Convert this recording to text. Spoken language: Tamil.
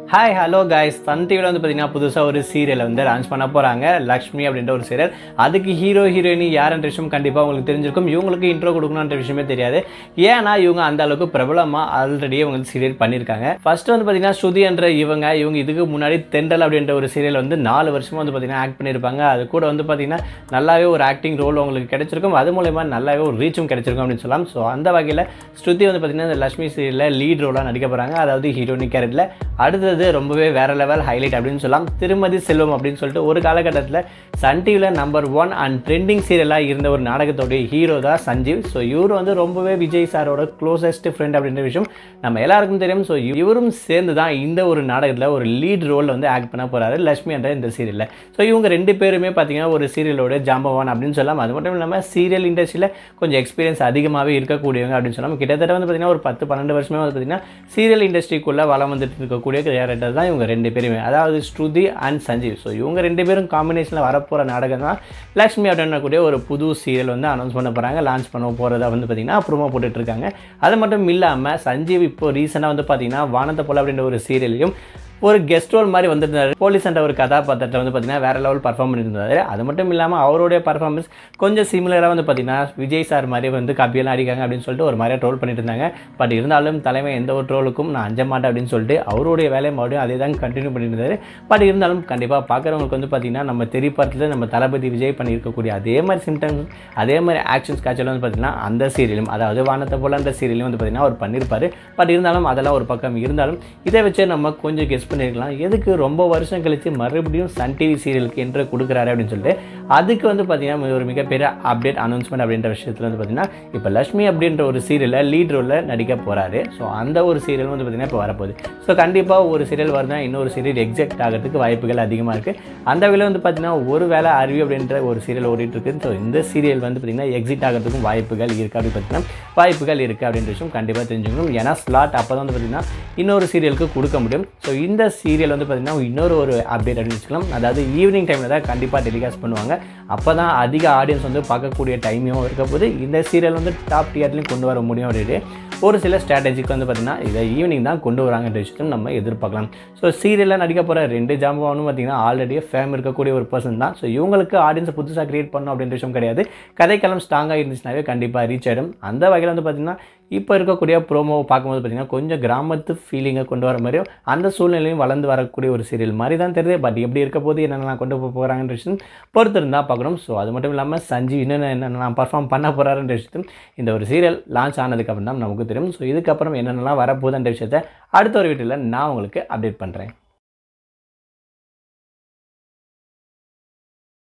ஹாய் ஹலோ கைஸ், சன் டிவியில் வந்து பார்த்தீங்கன்னா புதுசாக ஒரு சீரியலை வந்து லான்ச் பண்ண போகிறாங்க. லக்ஷ்மி அப்படின்ற ஒரு சீரியல். அதுக்கு ஹீரோ ஹீரோயினி யாருன்ற விஷயம் கண்டிப்பாக உங்களுக்கு தெரிஞ்சிருக்கும். இவங்களுக்கு இன்ட்ரோ கொடுக்கணுன்ற விஷயமே தெரியாது. ஏன்னா இவங்க அந்த அளவுக்கு பிரபலமாக ஆல்ரெடியே இவங்க சீரியல் பண்ணியிருக்காங்க. ஃபர்ஸ்ட் வந்து பார்த்தீங்கன்னா ஸ்ருதி என்ற இவங்க இதுக்கு முன்னாடி தென்றல் அப்படின்ற ஒரு சீரியல் வந்து 4 வருஷமாக வந்து பார்த்தீங்கன்னா ஆக்ட் பண்ணியிருப்பாங்க. அது கூட வந்து பார்த்தீங்கன்னா நல்லாவே ஒரு ஆக்டிங் ரோல் உங்களுக்கு கிடைச்சிருக்கும். அது மூலயமா நல்லாவே ஒரு ரீச்சும் கிடைச்சிருக்கும் அப்படின்னு சொல்லலாம். ஸோ அந்த வகையில் ஸ்ருதி வந்து பார்த்தீங்கன்னா இந்த லக்ஷ்மி சீரியலில் லீட் ரோலாக நடிக்க போகிறாங்க. அதாவது ஹீரோயினி கேரக்டரில். அடுத்தது ரொம்பவே வேற லெவல் ஹைலைட் அப்படின்னு சொல்லலாம். திருமதி செல்வம் அப்படின்னு சொல்லிட்டு ஒரு காலகட்டத்தில் சன் டிவியில் நம்பர் 1 அண்ட் ட்ரெண்டிங் சீரியலாக இருந்த ஒரு நாடகத்தோடைய ஹீரோ தான் சஞ்சீவ். ஸோ இவர் வந்து ரொம்பவே விஜய் சாரோட க்ளோசஸ்ட் ஃப்ரெண்ட் அப்படின்ற விஷயம் நம்ம எல்லாருக்கும் தெரியும். ஸோ இவரும் சேர்ந்து தான் இந்த ஒரு நாடகத்தில் ஒரு லீட் ரோலில் வந்து ஆக்ட் பண்ண போகிறாரு லக்ஷ்மி என்ற இந்த சீரியலில். ஸோ இவங்க 2 பேருமே பார்த்தீங்கன்னா ஒரு சீரியலோட ஜாம்பவான் அப்படின்னு சொல்லலாம். அது மட்டும் இல்லாமல் சீரியல் இண்டஸ்ட்ரியில் கொஞ்சம் எக்ஸ்பீரியன்ஸ் அதிகமாகவே இருக்கக்கூடியவங்க அப்படின்னு சொல்லலாம். கிட்டத்தட்ட வந்து பார்த்தீங்கன்னா ஒரு 10-12 வருஷமே வந்து பார்த்தீங்கன்னா சீரியல் இண்டஸ்ட்ரிக்குள்ளே வளம் வந்துட்டு இருக்கக்கூடிய கேரக்டர் தான் இவங்க 2 பேருமே, அதாவது ஸ்ருதி அண்ட் சஞ்சீவ். ஸோ இவங்க 2 பேரும் காம்பினேஷனில் வரப்போகிற நாடகம் தான் லக்ஷ்மி அப்படின்னக்கூடிய ஒரு புது சீரியல் வந்து அனௌன்ஸ் பண்ண போகிறாங்க. லான்ச் பண்ண போகிறதா வந்து பார்த்தீங்கன்னா ப்ரோமோ போட்டுட்ருக்காங்க. அது மட்டும் இல்லாமல் சஞ்சீவ் இப்போ ரீசெண்டாக வந்து பார்த்தீங்கன்னா வானத்தை போல அப்படின்ற ஒரு சீரியலையும் ஒரு கெஸ்ட் ரோல் மாதிரி வந்துருந்தாரு. போலீஸ் என்ற ஒரு கதாபாத்திரத்தை வந்து பார்த்தீங்கன்னா வேறு லெவல் பர்ஃபார்ம் பண்ணியிருந்தாரு. அது மட்டும் இல்லாமல் அவருடைய பர்ஃபார்மன்ஸ் கொஞ்சம் சிமிலராக வந்து பார்த்தீங்கன்னா விஜய் சார் மாதிரி வந்து காப்பியெல்லாம் அடிக்காங்க அப்படின்னு சொல்லிட்டு ஒரு மாதிரியாக ட்ரோல் பண்ணிட்டு இருந்தாங்க. பட் இருந்தாலும் தலைமை எந்த ஒரு ட்ரோலுக்கும் நான் அஞ்ச மாட்டேன் அப்படின்னு சொல்லிட்டு அவருடைய வேலையை மறுபடியும் அதே தான் கண்டினியூ பண்ணிட்டு இருந்தாரு. பட் இருந்தாலும் கண்டிப்பாக பார்க்குறவங்களுக்கு வந்து பார்த்தீங்கன்னா நம்ம திரைப்படத்தில் நம்ம தளபதி விஜய் பண்ணியிருக்கக்கூடிய அதே மாதிரி சிம்டம்ஸ் அதே மாதிரி ஆக்ஷன்ஸ் காட்சியில் வந்து பார்த்தீங்கன்னா அந்த சீரியலும், அதாவது வானத்தை போல அந்த சீரியலும் வந்து பார்த்தீங்கன்னா அவர் பண்ணியிருப்பார். பட் இருந்தாலும் அதெல்லாம் ஒரு பக்கம் இருந்தாலும் இதை வச்சே நம்ம கொஞ்சம் கெஸ் பண்ணிருக்கலாம். எதுக்கு ரொம்ப வருஷம் கழிச்சு மறுபடியும் சன் டிவி சீரியலுக்கு என்று கொடுக்குறாரு அப்படின்னு சொல்லிட்டு அதுக்கு வந்து பார்த்தீங்கன்னா ஒரு மிகப்பெரிய அப்டேட் அனௌன்ஸ்மெண்ட் அப்படின்ற விஷயத்தில் வந்து பார்த்தீங்கன்னா இப்போ லக்ஷ்மி அப்படின்ற ஒரு சீரியலில் லீட் ரோலில் நடிக்க போகிறாரு. ஸோ அந்த ஒரு சீரியல் வந்து பார்த்தீங்கன்னா இப்போ வரப்போகுது. ஸோ கண்டிப்பாக ஒரு சீரியல் வருதுன்னா இன்னொரு சீரியல் எக்ஸெக்ட் ஆகிறதுக்கு வாய்ப்புகள் அதிகமாக இருக்குது. அந்த வகையில் வந்து பார்த்தீங்கன்னா ஒரு வேளை அருவி அப்படின்ற ஒரு சீரியல் ஓடிட்டு இருக்குது. ஸோ இந்த சீரியல் வந்து பார்த்தீங்கன்னா எக்ஸிட் ஆகிறதுக்கும் வாய்ப்புகள் இருக்குது அப்படின்னு பார்த்தீங்கன்னா வாய்ப்புகள் இருக்குது அப்படின்ற விஷயம் கண்டிப்பாக தெரிஞ்சுக்கணும். ஏன்னா ஸ்லாட் அப்போ தான் வந்து பார்த்தீங்கன்னா இன்னொரு சீரியலுக்கு கொடுக்க முடியும். ஸோ இந்த சீரியல் வந்து பார்த்தீங்கன்னா இன்னொரு ஒரு அப்டேட் அப்படின்னு வச்சுக்கலாம். அதாவது ஈவினிங் டைமில் தான் கண்டிப்பாக டெலிகாஸ்ட் பண்ணுவாங்க. அப்போ தான் அதிக ஆடியன்ஸ் வந்து பார்க்கக்கூடிய டைமையும் இருக்க போது இந்த சீரியல் வந்து டாப் டியர்லையும் கொண்டு வர முடியும் அப்படின்ட்டு ஒரு சில ஸ்ட்ராட்டஜிக்கு வந்து பார்த்திங்கன்னா இதை ஈவினிங் தான் கொண்டு வராங்கன்ற விஷயத்தையும் நம்ம எதிர்பார்க்கலாம். ஸோ சீரியலில் நடிக்க போகிற 2 ஜாம்பவானும் பார்த்திங்கன்னா ஆல்ரெடியே ஃபேம் இருக்கக்கூடிய ஒரு பர்சன் தான். ஸோ இவங்களுக்கு ஆடியன்ஸை புதுசாக க்ரியேட் பண்ணணும் அப்படின்ற விஷயம் கிடையாது. கதைக்களம் ஸ்ட்ராங்காக இருந்துச்சுனாவே கண்டிப்பாக ரீச் ஆகிடும். அந்த வகையில் வந்து பார்த்திங்கன்னா இப்போ இருக்கக்கூடிய ப்ரோமோவை பார்க்கும்போது பார்த்திங்கன்னா கொஞ்சம் கிராமத்து ஃபீலிங்கை கொண்டு வர மாதிரியும் அந்த சூழ்நிலையும் வளர்ந்து வரக்கூடிய ஒரு சீரியல் மாதிரி தான் தெரியுது. பட் எப்படி இருக்க போது என்னென்னலாம் கொண்டு போகிறாங்கன்ற விஷயம் பொறுத்து இருந்தால் பார்க்கணும். ஸோ அது மட்டும் இல்லாமல் சஞ்சீவ் என்னென்ன பர்ஃபார்ம் பண்ண போகிறாருன்ற விஷயத்தையும் இந்த ஒரு சீரியல் லான்ச் ஆனதுக்கப்புறம் தான் நமக்கு தெரியும். ஸோ இதுக்கப்புறம் என்னென்னலாம் வரப்போகுதுன்ற விஷயத்தை அடுத்த ஒரு வீட்டில் நான் உங்களுக்கு அப்டேட் பண்ணுறேன்.